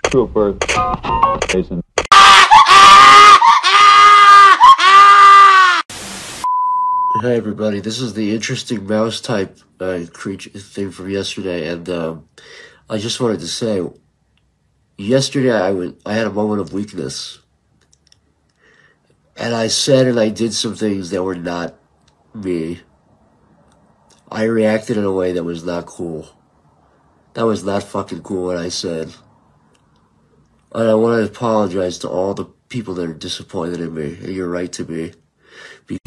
Trooper. Jason. Hi everybody, this is the interesting mouse type creature thing from yesterday, and I just wanted to say, yesterday I had a moment of weakness, and I said and I did some things that were not me. I reacted in a way that was not cool. That was not fucking cool what I said. And I want to apologize to all the people that are disappointed in me, and you're right to be.